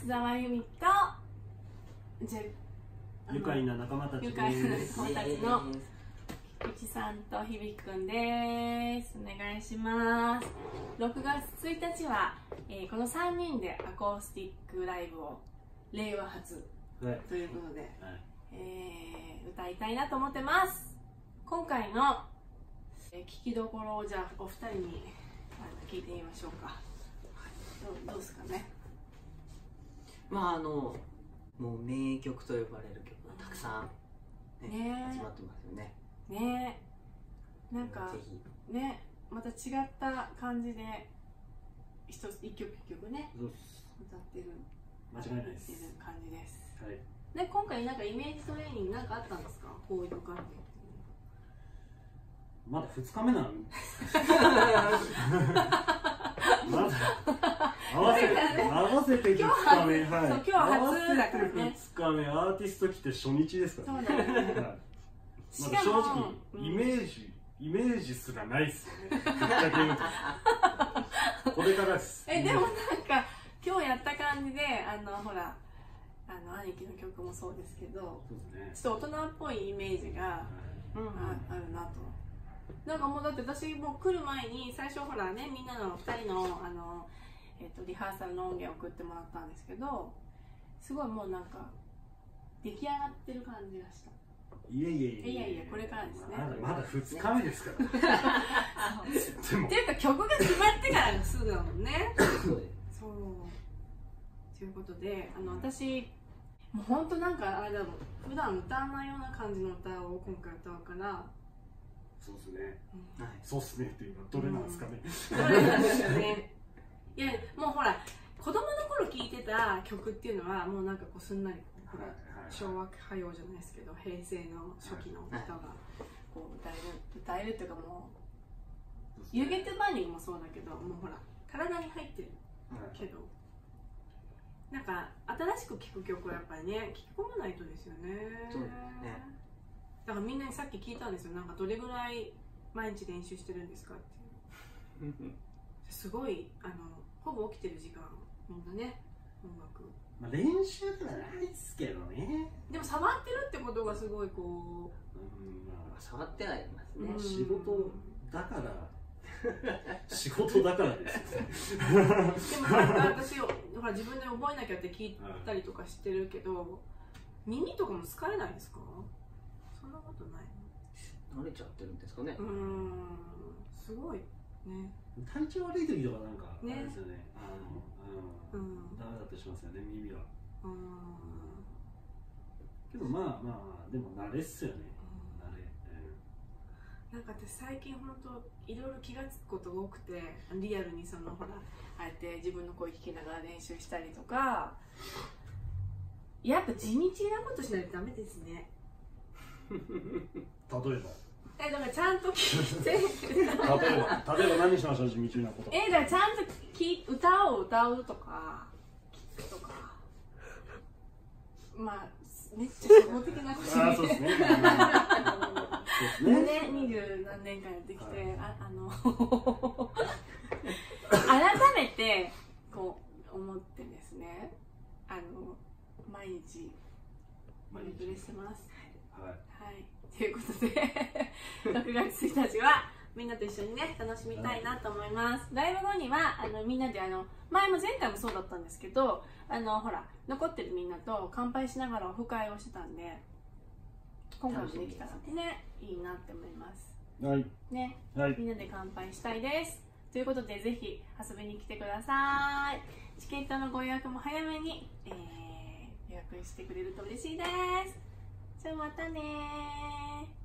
松沢由美と愉快な仲間たち愉快な仲間たちの菊池さんと響くんです。お願いします。6月1日は、この3人でアコースティックライブを令和初ということで、歌いたいなと思ってます。今回の聴きどころをじゃあお二人に聞いてみましょうか。どうですかね。 まあもう名曲と呼ばれる曲がたくさん、集まってますよね。 ね、なんかね、また違った感じで一曲一曲ね歌ってる間違いないです感じです。 はい。 で今回なんかイメージトレーニングなんかあったんですか？こういう感じ。 まだ2日目なんですまだ合わせて2日目、はい。 今日初だからね。 2日目アーティスト来て初日ですからね。 そうなんですね。 まだ正直イメージすらないですよね。ぶっちゃけ言うとこれからです。 でもなんか今日やった感じでほら兄貴の曲もそうですけど、ちょっと大人っぽいイメージがあるなと。なんかもうだって私も来る前に最初ほらね、みんなの2人のリハーサルの音源を送ってもらったんですけど、すごいもうなんか出来上がってる感じがした。いやこれからですね。 まだ2日目ですから。 っていうか曲が決まってからがすぐだもんね。そうということで私もう本当なんかあれだろう、普段歌わないような感じの歌を今回歌うから。 そうですね。そうっすねっていうのはどれなんですかね。 どれなんですかね。いやもうほら子供の頃聴いてた曲っていうのはもうなんかこうすんなり昭和歌謡じゃないですけど平成の初期の歌がこう歌えるっていうか、もう「You Get Burning」もそうだけど、もうほら体に入ってるけど、なんか新しく聴く曲はやっぱりね聴き込まないとですよね。 そうですね。 だからみんなにさっき聞いたんですよ。なんかどれぐらい毎日練習してるんですかっていう。すごいほぼ起きてる時間みんなね音楽。 まあ練習じゃないですけどね。 でも触ってるってことがすごいこう。 触ってはいますね。 仕事だから仕事だからですよ。 でもなんか私ほら自分で覚えなきゃって聞いたりとかしてるけど、耳とかも疲れないですか？そんなことないの？慣れちゃってるんですかね。 すごいね。 体調悪い時とかなんかあれですよね。ダメだとしますよね、耳は。けどまあでも慣れっすよね。慣れ。 なんか私最近本当いろいろ気がつくことが多くて、リアルにほらあえて自分の声聞きながら練習したりとか、やっぱ地道なことしないとダメですね。 例えばだからちゃんと聞いて例えば何しましょう、地道なこと。 だからちゃんと歌を歌うとか聞くとか、まあめっちゃ初歩的なことにそうですね。 20何年間やってきて、改めてこう思ってですね、毎日リフレしてます。はい、ということで6月1日はみんなと一緒にね楽しみたいなと思います。ライブ後にはみんなで前回もそうだったんですけど、ほら残ってるみんなと乾杯しながらオフ会をしてたんで、今回もできたらねいいなって思います。ね、みんなで乾杯したいです。ということでぜひ遊びに来てください。チケットのご予約も早めに、予約してくれると嬉しいです。じゃあまたねー。